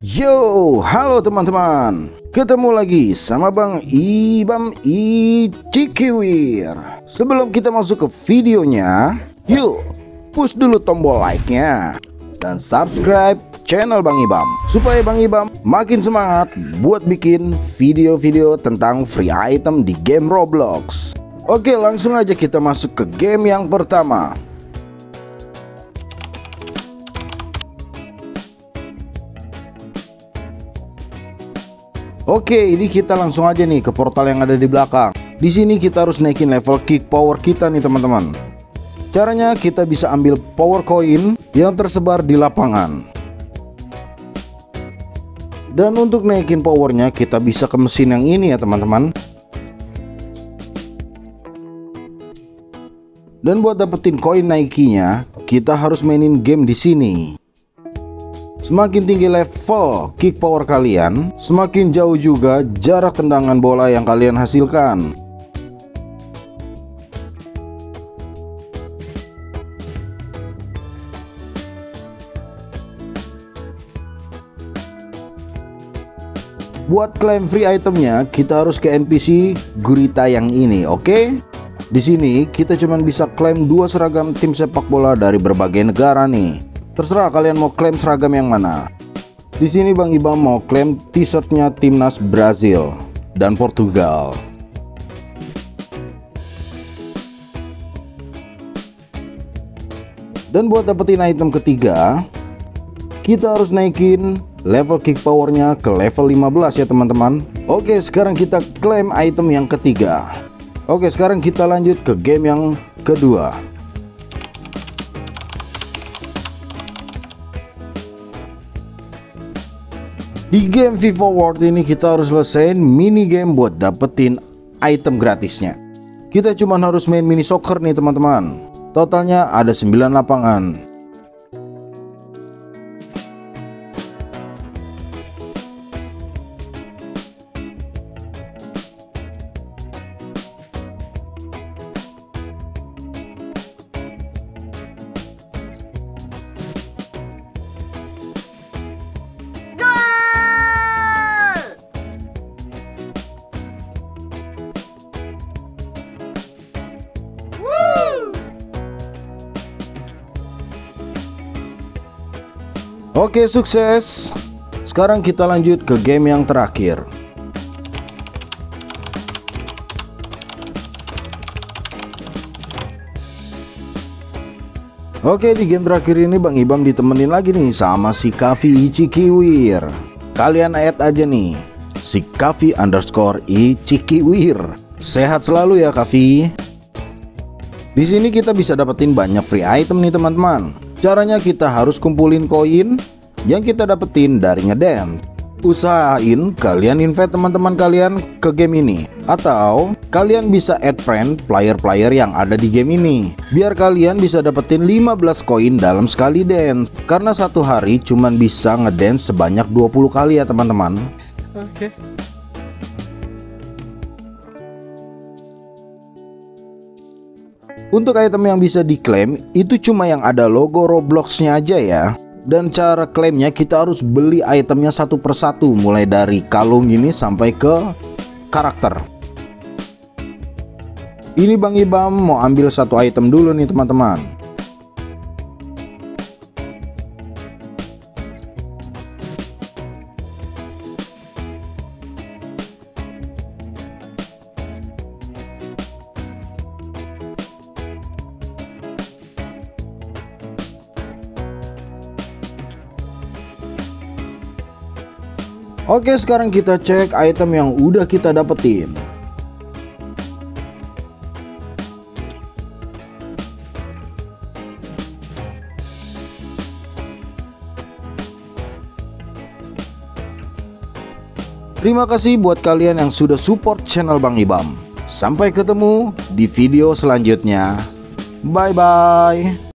Yo, halo teman-teman. Ketemu lagi sama Bang Ibam Cikiwir. Sebelum kita masuk ke videonya, yuk push dulu tombol like-nya dan subscribe channel Bang Ibam supaya Bang Ibam makin semangat buat bikin video-video tentang free item di game Roblox. Oke, langsung aja kita masuk ke game yang pertama. Oke, ini kita langsung aja nih ke portal yang ada di belakang. Di sini kita harus naikin level kick power kita nih teman-teman. Caranya kita bisa ambil power coin yang tersebar di lapangan. Dan untuk naikin powernya kita bisa ke mesin yang ini ya teman-teman. Dan buat dapetin koin naikinya, kita harus mainin game di sini. Semakin tinggi level kick power kalian, semakin jauh juga jarak tendangan bola yang kalian hasilkan. Buat klaim free itemnya, kita harus ke NPC gurita yang ini, oke? Di sini kita cuma bisa klaim 2 seragam tim sepak bola dari berbagai negara nih. Terserah kalian mau klaim seragam yang mana. Di sini Bang Ibam mau klaim t-shirtnya timnas Brazil dan Portugal. Dan buat dapetin item ketiga, kita harus naikin level kick powernya ke level 15 ya teman-teman. Oke, sekarang kita klaim item yang ketiga. Oke, sekarang kita lanjut ke game yang kedua. Di game FIFA World ini kita harus selesaiin mini game buat dapetin item gratisnya. Kita cuma harus main mini soccer nih teman-teman. Totalnya ada 9 lapangan. Oke, sukses. Sekarang kita lanjut ke game yang terakhir. Oke, di game terakhir ini Bang Ibam ditemenin lagi nih sama si Kavi Cikiwir. Kalian add aja nih si Kavi_Cikiwir. Sehat selalu ya Kavi. Di sini kita bisa dapetin banyak free item nih teman-teman. Caranya kita harus kumpulin koin yang kita dapetin dari ngedance. Usahain kalian invite teman-teman kalian ke game ini, atau kalian bisa add friend player-player yang ada di game ini, biar kalian bisa dapetin 15 koin dalam sekali dance. Karena satu hari cuman bisa ngedance sebanyak 20 kali ya teman-teman. Oke. Untuk item yang bisa diklaim itu cuma yang ada logo Robloxnya aja ya. Dan cara klaimnya kita harus beli itemnya satu persatu, mulai dari kalung ini sampai ke karakter. Ini Bang Ibam mau ambil satu item dulu nih teman-teman. Oke, sekarang kita cek item yang udah kita dapetin. Terima kasih buat kalian yang sudah support channel Bang Ibam. Sampai ketemu di video selanjutnya. Bye bye.